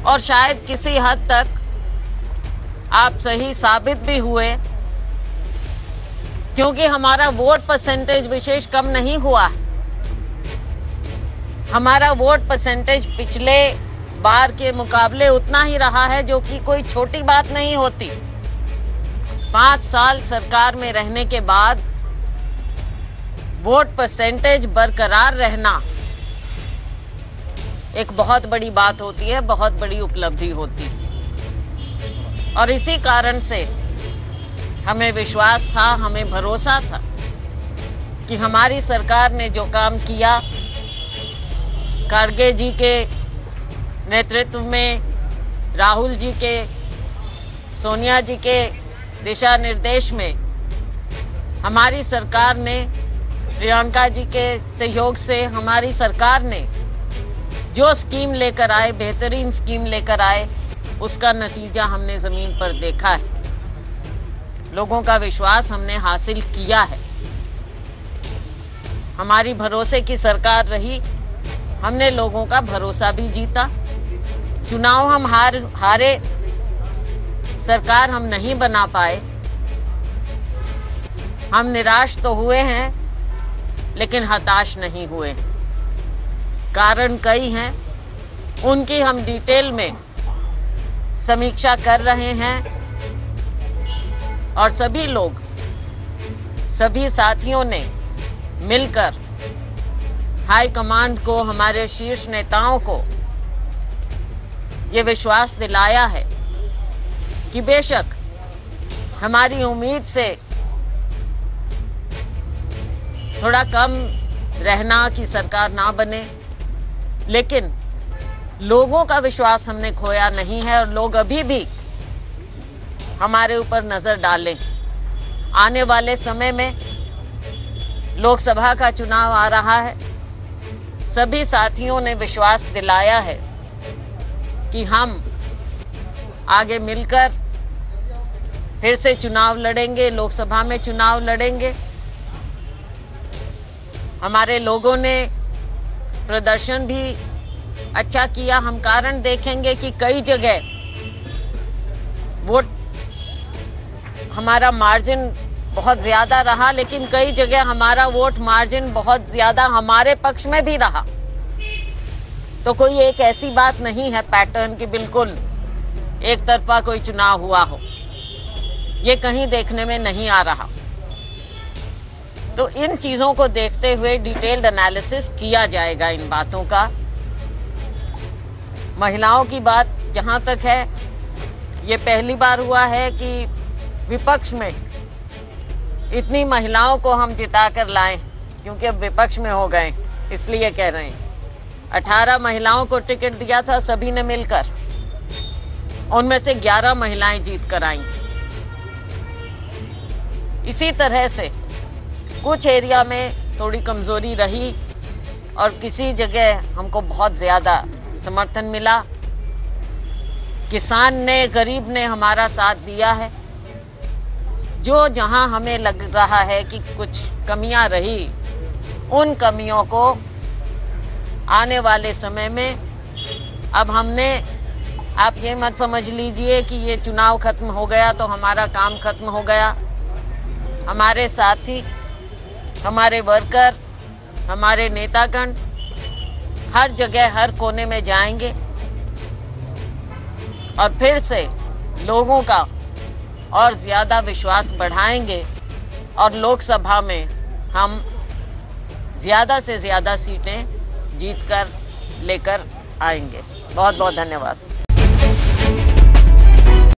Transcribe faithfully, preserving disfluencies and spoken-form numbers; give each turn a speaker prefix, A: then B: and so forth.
A: और शायद किसी हद तक आप सही साबित भी हुए, क्योंकि हमारा वोट परसेंटेज विशेष कम नहीं हुआ। हमारा वोट परसेंटेज पिछले बार के मुकाबले उतना ही रहा है, जो कि कोई छोटी बात नहीं होती। पांच साल सरकार में रहने के बाद वोट परसेंटेज बरकरार रहना एक बहुत बड़ी बात होती है, बहुत बड़ी उपलब्धि होती है। और इसी कारण से हमें विश्वास था, हमें भरोसा था कि हमारी सरकार ने जो काम किया, खड़गे जी के नेतृत्व में, राहुल जी के, सोनिया जी के दिशा निर्देश में हमारी सरकार ने, प्रियंका जी के सहयोग से हमारी सरकार ने जो स्कीम लेकर आए, बेहतरीन स्कीम लेकर आए, उसका नतीजा हमने ज़मीन पर देखा है। लोगों का विश्वास हमने हासिल किया है। हमारी भरोसे की सरकार रही, हमने लोगों का भरोसा भी जीता। चुनाव हम हार हारे, सरकार हम नहीं बना पाए। हम निराश तो हुए हैं, लेकिन हताश नहीं हुए। कारण कई हैं, उनकी हम डिटेल में समीक्षा कर रहे हैं और सभी लोग, सभी साथियों ने मिलकर हाई कमांड को, हमारे शीर्ष नेताओं को ये विश्वास दिलाया है कि बेशक हमारी उम्मीद से थोड़ा कम रहना कि सरकार ना बने, लेकिन लोगों का विश्वास हमने खोया नहीं है और लोग अभी भी हमारे ऊपर नजर डालें। आने वाले समय में लोकसभा का चुनाव आ रहा है। सभी साथियों ने विश्वास दिलाया है कि हम आगे मिलकर फिर से चुनाव लड़ेंगे, लोकसभा में चुनाव लड़ेंगे। हमारे लोगों ने प्रदर्शन भी अच्छा किया। हम कारण देखेंगे कि कई जगह वोट हमारा मार्जिन बहुत ज़्यादा रहा, लेकिन कई जगह हमारा वोट मार्जिन बहुत ज़्यादा हमारे पक्ष में भी रहा। तो कोई एक ऐसी बात नहीं है पैटर्न की बिल्कुल एक तरफा कोई चुनाव हुआ हो, ये कहीं देखने में नहीं आ रहा। तो इन चीज़ों को देखते हुए डिटेल्ड एनालिसिस किया जाएगा इन बातों का। महिलाओं की बात जहाँ तक है, ये पहली बार हुआ है कि विपक्ष में इतनी महिलाओं को हम जिता कर लाएं, क्योंकि अब विपक्ष में हो गए, इसलिए कह रहे हैं। अठारह महिलाओं को टिकट दिया था सभी ने मिलकर, उनमें से ग्यारह महिलाएं जीत कर आईं। इसी तरह से कुछ एरिया में थोड़ी कमजोरी रही और किसी जगह हमको बहुत ज़्यादा समर्थन मिला। किसान ने, गरीब ने हमारा साथ दिया है। जो जहां हमें लग रहा है कि कुछ कमियां रही, उन कमियों को आने वाले समय में अब हमने, आप ये मत समझ लीजिए कि ये चुनाव खत्म हो गया तो हमारा काम खत्म हो गया। हमारे साथी, हमारे वर्कर, हमारे नेतागण हर जगह, हर कोने में जाएंगे और फिर से लोगों का और ज़्यादा विश्वास बढ़ाएंगे और लोकसभा में हम ज़्यादा से ज़्यादा सीटें जीतकर लेकर आएंगे। बहुत बहुत धन्यवाद।